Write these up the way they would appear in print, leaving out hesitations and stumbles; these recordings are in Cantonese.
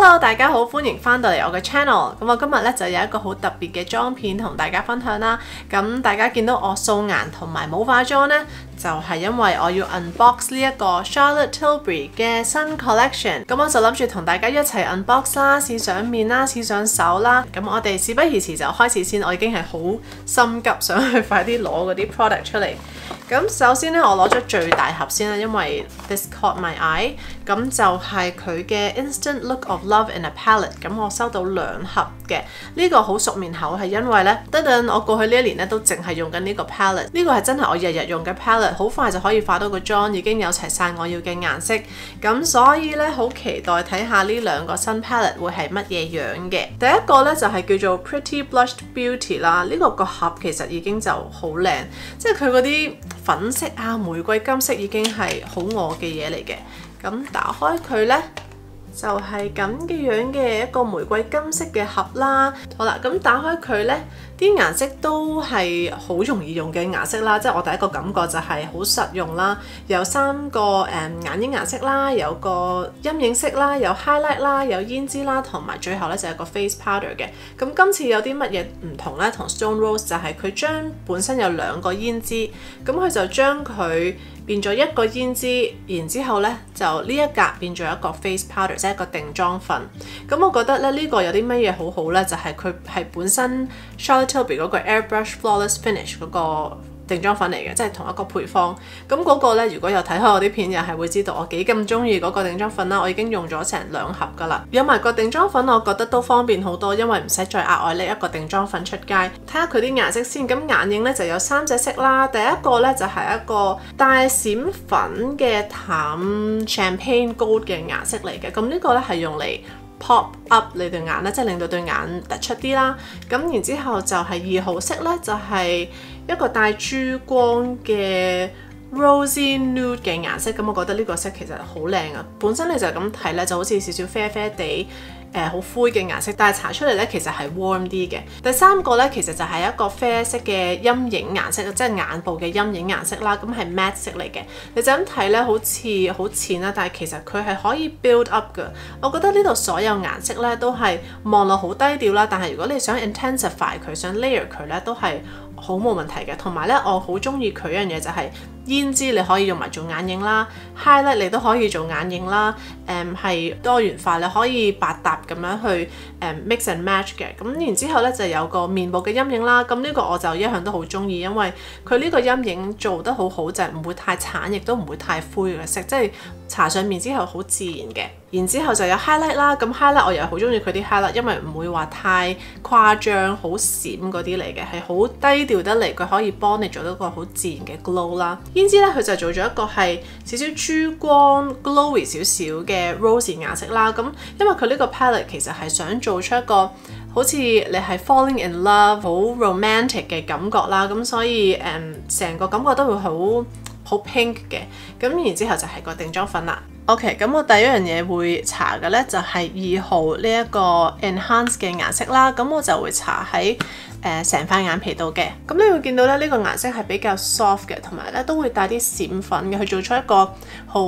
Hello， 大家好，歡迎翻到嚟我嘅 channel。咁我今日咧就有一個好特別嘅妝片同大家分享啦。咁大家見到我素顏同埋冇化妝呢，就係因為我要 unbox 呢一個 Charlotte Tilbury 嘅新 collection。咁我就諗住同大家一齊 unbox 啦，試上面啦，試上手啦。咁我哋事不宜遲就開始先。我已經係好心急，想去快啲攞嗰啲 product 出嚟。咁首先咧，我攞咗最大盒先啦，因為 this caught my eye。咁就係佢嘅 Instant Look of Love in a Palette。咁我收到2盒嘅，呢個好熟面口係因為咧，我過去呢一年咧都淨係用緊呢個 palette。呢個係真係我日日用嘅 palette， 好快就可以化到個妝，已經有齊晒我要嘅顏色。咁所以咧，好期待睇下呢2個新 palette 會係乜嘢樣嘅。第一個咧就係叫做 Pretty Blushed Beauty 啦。呢個盒其實已經就好靚，即係佢嗰啲粉色啊、玫瑰金色已經係好我嘅嘢嚟嘅。咁打開佢呢，就係咁嘅樣嘅一個玫瑰金色嘅盒啦。好啦，咁打開佢呢，啲顏色都係好容易用嘅顏色啦。即係我第一個感覺就係好實用啦。有3個眼影顏色啦，有個陰影色啦，有 highlight 啦，有胭脂啦，同埋最後呢就係個 face powder 嘅。咁今次有啲乜嘢唔同呢？同 Stone Rose 就係佢將本身有2個胭脂，咁佢就將佢變咗1個胭脂，然之後呢，就呢一格變咗一個 face powder， 即係一個定妝粉。咁我覺得咧呢個有啲乜嘢好好呢？就係佢係本身 Charlotte Tilbury 嗰個 Airbrush Flawless Finish 嗰個定妝粉嚟嘅，即係同一個配方。咁嗰個呢，如果有睇開我啲片，又係會知道我幾咁中意嗰個定妝粉啦。我已經用咗成2盒噶啦。有埋個定妝粉，我覺得都方便好多，因為唔使再額外拎一個定妝粉出街。睇下佢啲顏色先。咁眼影呢就有3隻色啦。第一個呢就係一個帶閃粉嘅淡 Champagne Gold 嘅顏色嚟嘅。咁呢個呢係用嚟pop up 你對眼咧，即係令到對眼突出啲啦。咁然之後就係2號色咧，就係一個帶珠光嘅 rosy nude 嘅顏色。咁我覺得呢個色其實好靚啊！本身你就咁睇咧，就好似少少啡啡地好灰嘅顏色，但係搽出嚟咧其實係 warm 啲嘅。第3個咧其實就係一個啡色嘅陰影顏色，即係眼部嘅陰影顏色啦。咁係 matte 色嚟嘅，你就咁睇咧好似好淺啦，但係其實佢係可以 build up 嘅。我覺得呢度所有顏色咧都係望落好低調啦，但係如果你想 intensify 佢，想 layer 佢咧都係好冇問題嘅。同埋咧，我好中意佢一樣嘢就係胭脂你可以用埋做眼影啦 ，highlight 你都可以做眼影啦。係多元化，你可以百搭咁樣去mix and match 嘅。咁然之後咧就有個面部嘅陰影啦。咁呢個我就一向都好中意，因為佢呢個陰影做得好好，就係唔會太橙，亦都唔會太灰嘅色，即係搽上面之後好自然嘅。然之後就有 highlight 啦。咁 highlight 我又好中意佢啲 highlight，因為唔會話太誇張、好閃嗰啲嚟嘅，係好低調得嚟，佢可以幫你做到一個好自然嘅 glow 啦。胭脂咧佢就做咗一個係少少珠光 glowy 少少嘅 rosy 顏色啦。咁因為佢呢個 palette 其實係想做出一個好似你係 falling in love 好 romantic 嘅感覺啦。咁所以成個感覺都會好 pink 嘅。咁然之後就係個定妝粉啦。OK， 咁我第一樣嘢會搽嘅咧就係2號呢一個 enhance 嘅顏色啦。咁我就會搽喺成塊眼皮度嘅。咁你會見到咧呢個顏色係比較 soft 嘅，同埋咧都會帶啲閃粉嘅，去做出一個好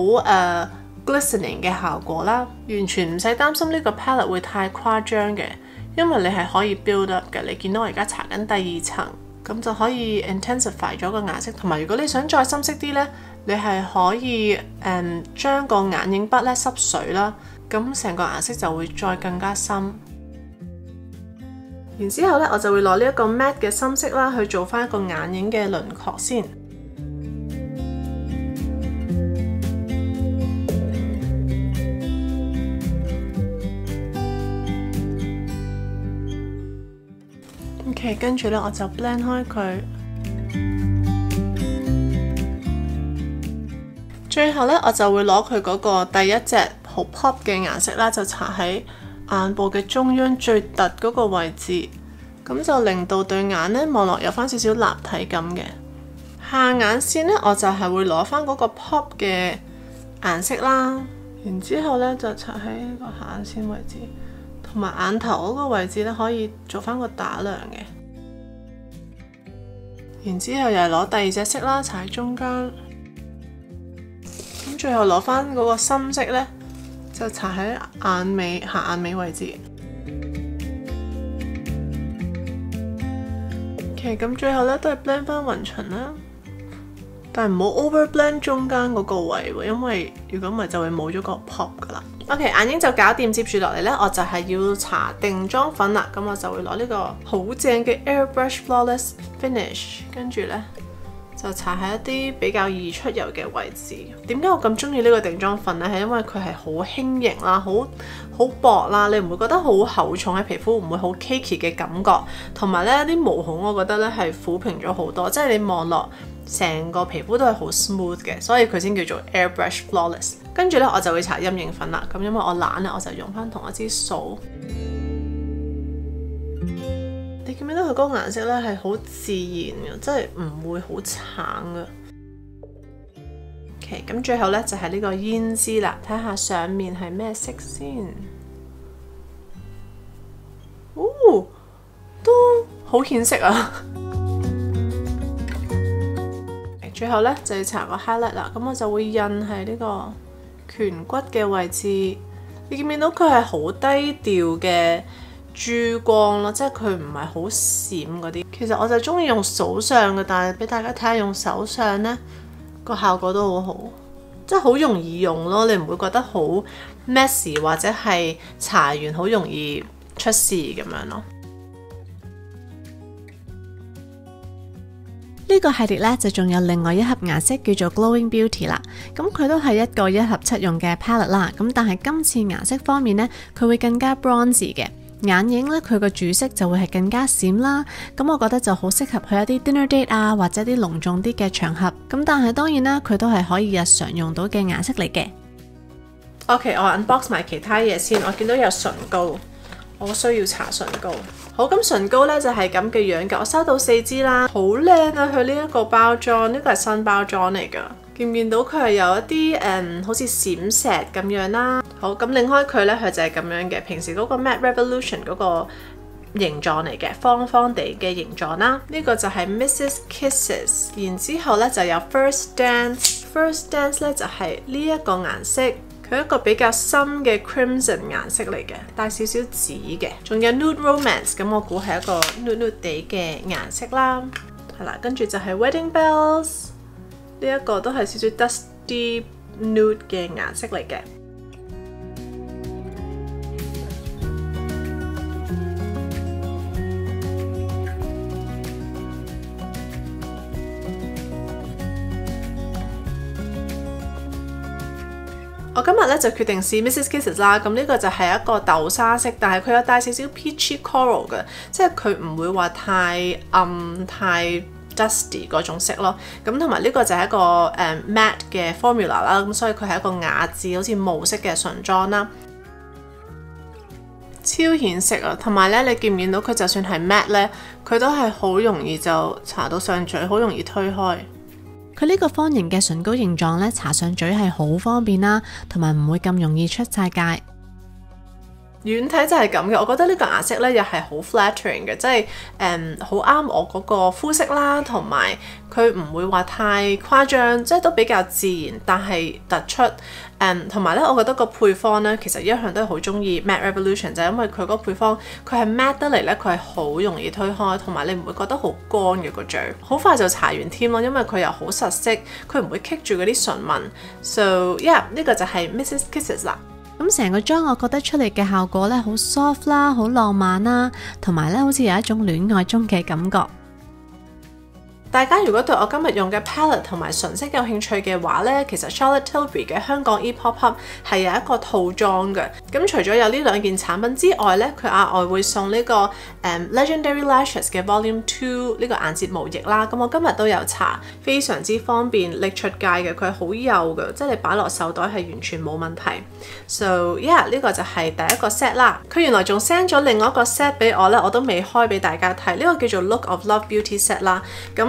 glistening 嘅效果啦。完全唔使擔心呢個 palette 會太誇張嘅，因為你係可以 build up 嘅。你見到我而家搽緊第2層，咁就可以 intensify 咗個顏色。同埋如果你想再深色啲呢，你係可以將個眼影筆咧濕水啦，咁成個顏色就會再更加深。然之後咧，我就會攞呢一個 matte 嘅深色啦，去做翻一個眼影嘅輪廓先。OK， 跟住咧我就 blend 開佢。最後咧，我就會攞佢嗰個第一隻好 pop 嘅顏色啦，就搽喺眼部嘅中央最突嗰個位置，咁就令到對眼咧望落有翻少少立體感嘅。下眼線咧，我就係會攞翻嗰個 pop 嘅顏色啦，然之後咧就搽喺個下眼線位置，同埋眼頭嗰個位置咧可以做翻個打亮嘅。然之後又係攞第2隻色啦，搽喺中間。最後攞翻嗰個深色呢， 就搽喺眼尾下眼尾位置。OK， 咁最後咧都係 blend 翻雲唇啦，但係唔好 over blend 中間嗰個位喎，因為如果唔係就會冇咗個 pop 噶啦。OK， 眼影就搞掂，接住落嚟咧，我就係要搽定妝粉啦。咁我就會攞呢個好正嘅 Airbrush Flawless Finish， 跟住咧就搽喺一啲比較易出油嘅位置。點解我咁中意呢個定妝粉咧？係因為佢係好輕盈啦，好薄啦，你唔會覺得好厚重喺皮膚，唔會好 cakey 嘅感覺。同埋咧啲毛孔，我覺得咧係撫平咗好多，即係你望落成個皮膚都係好 smooth 嘅，所以佢先叫做 Airbrush Flawless。跟住咧我就會搽陰影粉啦。咁因為我懶咧，我就用翻同一支掃。你見唔見到佢嗰個顏色咧係好自然嘅，即係唔會好橙嘅。OK， 咁最後咧就係呢個胭脂啦，睇下上面係咩色先。哦，都好顯色啊！最後咧就要搽個 highlight 啦，咁我就會印喺呢個顴骨嘅位置。你見唔見到佢係好低調嘅珠光咯，即係佢唔係好閃嗰啲。其實我就中意用手上嘅，但係俾大家睇下用手上呢個效果都好好，即係好容易用咯，你唔會覺得好 messy 或者係搽完好容易出事咁樣咯。呢個系列咧就仲有另外一盒顏色叫做 Glowing Beauty 啦，咁佢都係一個1盒7用嘅 palette 啦，咁但係今次顏色方面呢，佢會更加 bronzy 嘅，眼影咧佢個主色就會係更加閃啦，咁我覺得就好適合去一啲 dinner date 啊或者啲隆重啲嘅場合，咁但係當然啦，佢都係可以日常用到嘅顏色嚟嘅。OK， 我 unbox 埋其他嘢先，我見到有唇膏，我需要搽唇膏。好，咁唇膏咧就係咁嘅樣嘅，我收到4支啦，好靚啊！佢呢一個包裝，呢個係新包裝嚟噶，見唔見到佢係有一啲好似閃石咁樣啦。好，咁擰開佢咧，佢就係咁樣嘅，平時嗰個 Matte Revolution 嗰個形狀嚟嘅，方方地嘅形狀啦。呢個就係 Mrs Kisses， 然之後咧就有 First Dance 咧就係呢一個顏色。佢係一個比較深嘅 crimson 顏色嚟嘅，帶少少紫嘅，仲有 nude romance， 咁我估係一個 nude 地嘅顏色啦。係啦，跟住就係 wedding bells， 呢一個都係少少 dusty nude 嘅顏色嚟嘅。我今日咧就決定試 Mrs Kisses 啦，咁呢個就係一個豆沙色，但係佢有帶少少 peachy coral 嘅，即係佢唔會話太暗太 dusty 嗰種色咯。咁同埋呢個就係一個matte 嘅 formula 啦，咁所以佢係一個雅致好似霧色嘅唇妝啦，超顯色啊！同埋咧，你見唔見到佢就算係 matte 咧，佢都係好容易就搽到上嘴，好容易推開。佢呢個方形嘅唇膏形狀咧，搽上嘴係好方便啦，同埋唔會咁容易出晒界。遠睇就係咁嘅，我覺得呢個顏色咧又係好 flattering 嘅，即係好啱我嗰個膚色啦，同埋佢唔會話太誇張，即係都比較自然，但係突出。同埋咧，我覺得個配方咧，其實一向都係好中意 Matte Revolution， 就係因為佢嗰個配方佢係 matte 得嚟咧，佢係好容易推開，同埋你唔會覺得好乾嘅個嘴，好快就搽完添咯，因為佢又好實色，佢唔會棘住嗰啲唇紋。So yeah， 呢個就係 Mrs Kisses 啦。咁成個妝我覺得出嚟嘅效果咧，好 soft 啦，好浪漫啦，同埋咧好似有一種戀愛中嘅感覺。大家如果對我今日用嘅 palette 同埋唇色有興趣嘅話呢，其實 Charlotte Tilbury 嘅香港 ePop Up 係有一個套裝嘅。咁除咗有呢兩件產品之外呢，佢額外會送呢個Legendary Lashes 嘅 Volume 2呢個眼睫毛液啦。咁我今日都有搽，非常之方便拎出街嘅，佢係好幼嘅，即係你擺落手袋係完全冇問題。So yeah， 呢個就係第一個 set 啦。佢原來仲 send 咗另外一個 set 俾我呢，我都未開俾大家睇。呢個叫做 Look of Love Beauty Set 啦。咁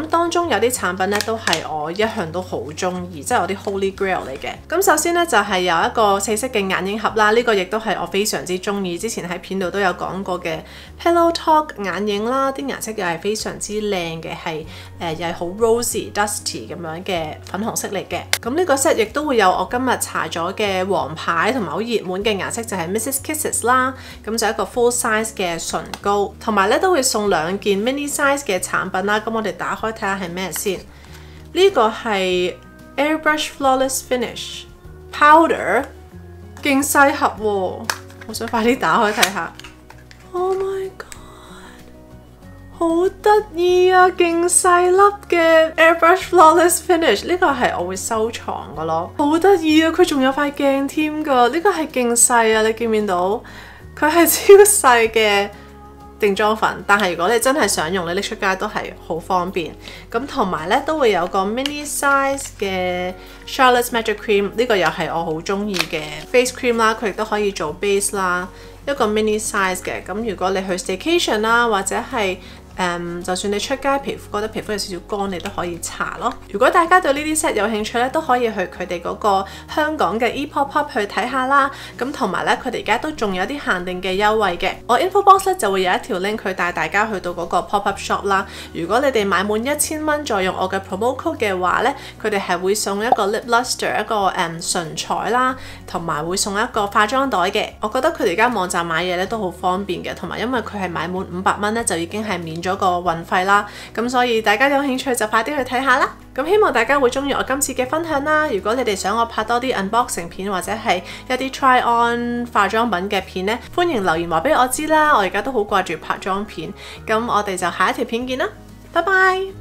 當中有啲產品咧都係我一向都好中意，即係我啲 Holy Grail 嚟嘅。咁首先咧就係有一個4色嘅眼影盒啦，呢個亦都係我非常之中意，之前喺片度都有講過嘅 Pillow Talk 眼影啦，啲顏色又係非常之靚嘅，係又係好 rosy dusty 咁樣嘅粉紅色嚟嘅。咁呢個 set 亦都會有我今日搽咗嘅黃牌同埋好熱門嘅顏色就係 Mrs Kisses 啦，咁就一個 full size 嘅唇膏，同埋咧都會送2件 mini size 嘅產品啦。咁我哋打開睇下係咩先。呢個係 Airbrush Flawless Finish Powder， 勁細盒喎，我想快啲打開睇下。Oh my god， 好得意啊！勁細粒嘅 Airbrush Flawless Finish， 呢個係我會收藏噶咯，好得意啊！佢仲有塊鏡添噶，呢個係勁細啊！你見唔見到？佢係超細嘅定妝粉，但係如果你真係想用，你拎出街都係好方便。咁同埋咧都會有個 mini size 嘅 Charlotte's Magic Cream， 呢個又係我好中意嘅 face cream 啦，佢亦都可以做 base 啦，一個 mini size 嘅。咁如果你去 staycation 啦，或者係就算你出街皮膚覺得皮膚有少少乾，你都可以搽咯。如果大家對呢啲 set 有興趣咧，都可以去佢哋嗰個香港嘅 ePop-up 去睇下啦。咁同埋咧，佢哋而家都仲有啲限定嘅優惠嘅。我 info box 咧就會有一條 link 去帶大家去到嗰個 pop-up shop 啦。如果你哋買滿1000蚊再用我嘅 promo code 嘅話咧，佢哋係會送一個 lip luster 一個唇彩啦，同埋會送一個化妝袋嘅。我覺得佢哋而家網站買嘢咧都好方便嘅，同埋因為佢係買滿500蚊咧就已經係免咗個運費啦，咁所以大家有興趣就快啲去睇下啦。咁希望大家會中意我今次嘅分享啦。如果你哋想我拍多啲 unboxing 片或者係一啲 try on 化妝品嘅片呢，歡迎留言話俾我知啦。我而家都好掛住拍妝片，咁我哋就下一條片見啦，拜拜。